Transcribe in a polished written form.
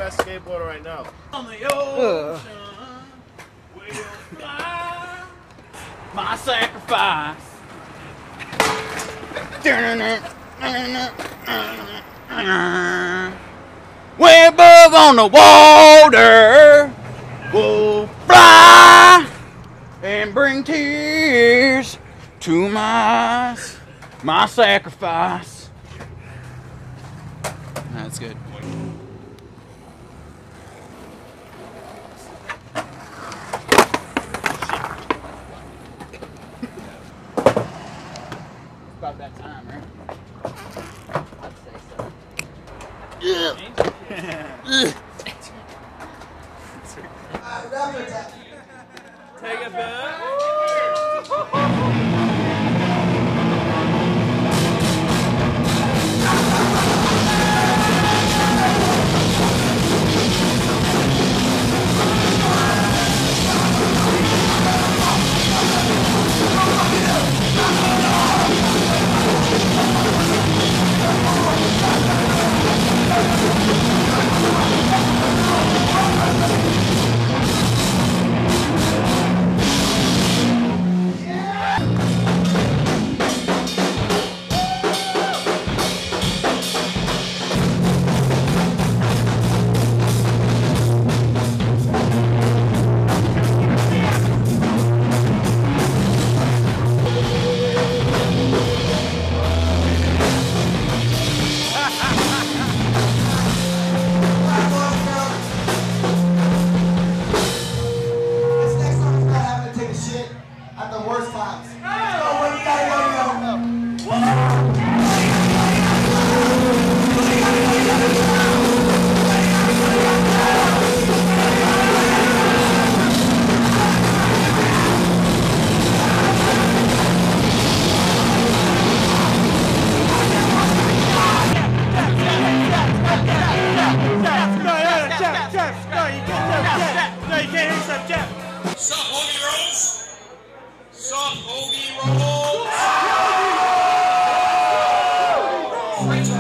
best skateboarder right now. On the ocean, we'll fly. My sacrifice. Way above on the water, we'll fly and bring tears to my sacrifice. That's good. About that time, right? I'd say so. Yeah. Take it back. At the worst times. So when you gotta go. Sup, Hoagie Rolls? Sup, Hoagie Rolls?